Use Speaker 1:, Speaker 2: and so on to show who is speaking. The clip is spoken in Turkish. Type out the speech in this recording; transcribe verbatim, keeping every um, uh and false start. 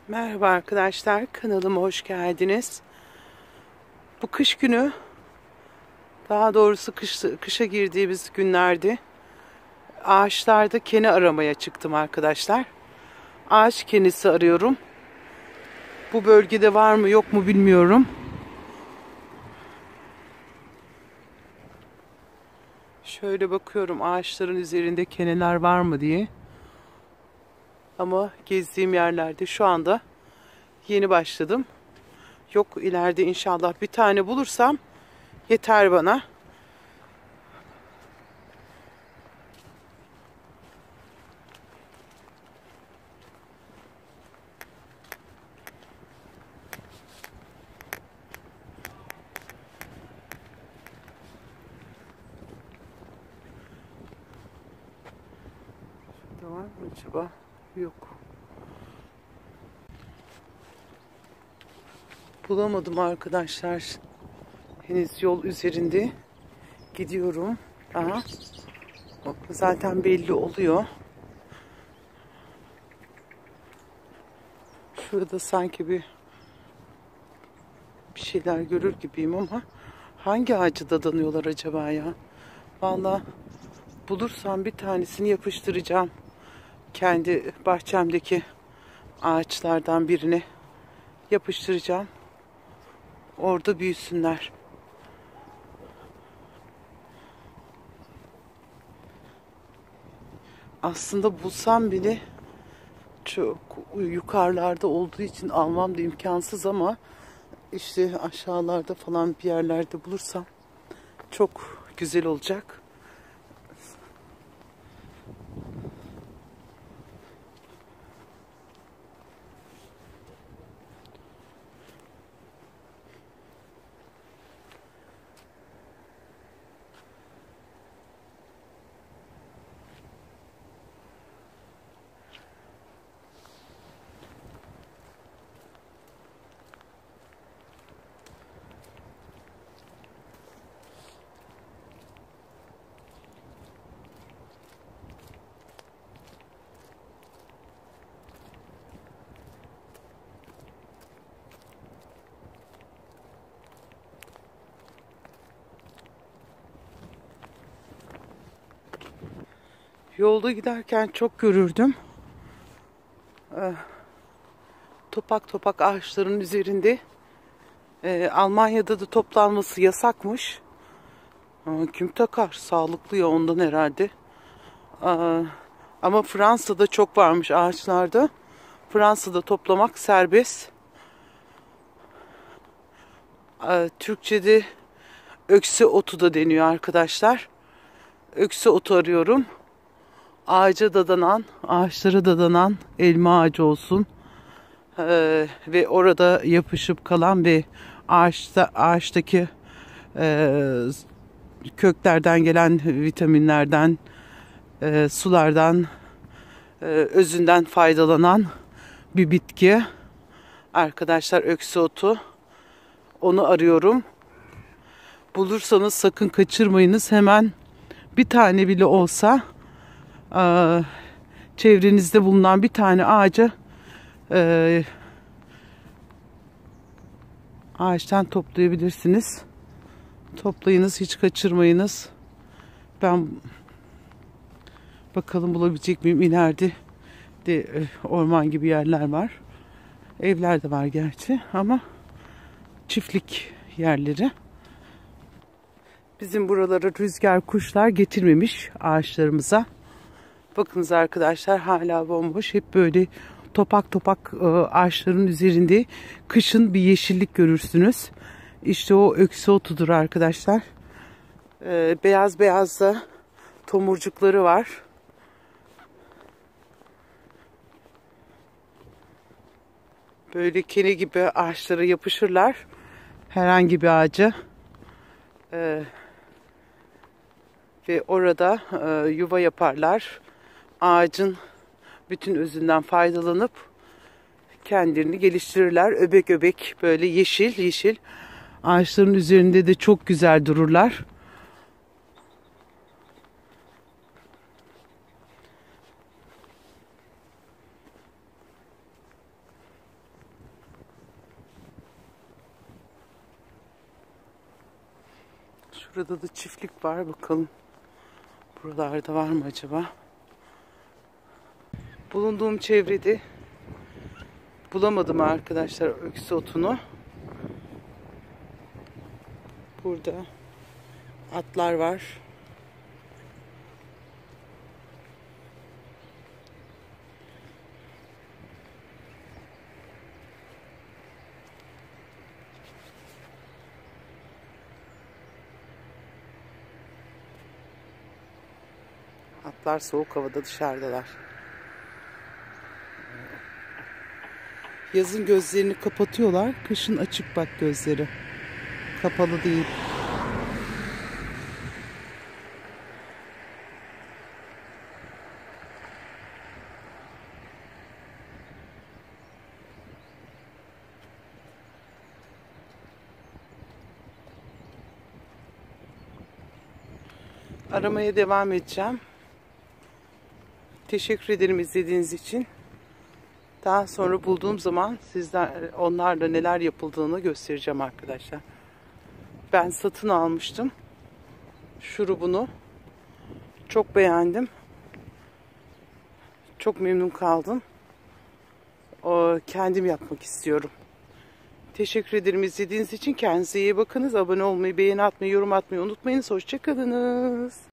Speaker 1: Merhaba arkadaşlar, kanalıma hoş geldiniz. Bu kış günü, daha doğrusu kış, kışa girdiğimiz günlerde ağaçlarda kene aramaya çıktım arkadaşlar. Ağaç kenesi arıyorum. Bu bölgede var mı yok mu bilmiyorum. Şöyle bakıyorum ağaçların üzerinde keneler var mı diye. Ama gezdiğim yerlerde şu anda yeni başladım. Yok, ileride inşallah bir tane bulursam yeter bana. Şurada var mı acaba? Yok. Bulamadım arkadaşlar. Henüz yol üzerinde gidiyorum. Aha. Zaten belli oluyor. Şurada sanki bir bir şeyler görür gibiyim ama hangi ağacı dadanıyorlar acaba ya? Vallahi bulursam bir tanesini yapıştıracağım. Kendi bahçemdeki ağaçlardan birine yapıştıracağım. Orada büyüsünler. Aslında bulsam bile çok yukarılarda olduğu için almam da imkansız ama işte aşağılarda falan bir yerlerde bulursam çok güzel olacak. Yolda giderken çok görürdüm. Ee, topak topak ağaçların üzerinde. Ee, Almanya'da da toplanması yasakmış. Ee, kim takar? Sağlıklı ya, ondan herhalde. Ee, ama Fransa'da çok varmış ağaçlarda. Fransa'da toplamak serbest. Ee, Türkçe'de öksü otu da deniyor arkadaşlar. Öksü otu arıyorum. Ağaca dadanan, ağaçlara dadanan elma ağacı olsun. Ee, ve orada yapışıp kalan ve ağaçta ağaçtaki e, köklerden gelen vitaminlerden, e, sulardan, e, özünden faydalanan bir bitki. Arkadaşlar, öksü otu. Onu arıyorum. Bulursanız sakın kaçırmayınız. Hemen bir tane bile olsa e, çevrenizde bulunan bir tane ağaca e, ağaçtan toplayabilirsiniz. Toplayınız, hiç kaçırmayınız. Ben bakalım bulabilecek miyim? İleride de e, orman gibi yerler var. Evler de var gerçi ama çiftlik yerleri. Bizim buralara rüzgar, kuşlar getirmemiş ağaçlarımıza. Bakınız arkadaşlar, hala bomboş. Hep böyle topak topak e, ağaçların üzerinde kışın bir yeşillik görürsünüz. İşte o öksü otudur arkadaşlar. E, beyaz beyaz da tomurcukları var. Böyle kene gibi ağaçlara yapışırlar. Herhangi bir ağaca. E, ve orada e, yuva yaparlar. Ağacın bütün özünden faydalanıp kendilerini geliştirirler. Öbek öbek böyle yeşil yeşil. Ağaçların üzerinde de çok güzel dururlar. Burada da çiftlik var. Bakalım buralarda var mı acaba? Bulunduğum çevrede bulamadım arkadaşlar öksü otunu. Burada atlar var. Atlar soğuk havada dışarıdalar. Yazın gözlerini kapatıyorlar. Kışın açık bak gözleri. Kapalı değil. Aramaya devam edeceğim. Teşekkür ederim izlediğiniz için. Daha sonra bulduğum zaman sizler onlarla neler yapıldığını göstereceğim arkadaşlar. Ben satın almıştım şurubunu. Çok beğendim. Çok memnun kaldım. O, kendim yapmak istiyorum. Teşekkür ederim izlediğiniz için. Kendinize iyi bakınız. Abone olmayı, beğeni atmayı, yorum atmayı unutmayınız. Hoşça kalınız.